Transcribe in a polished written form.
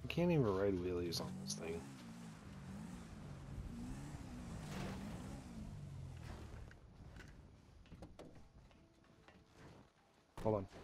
can't even ride wheelies on this thing. Hold on.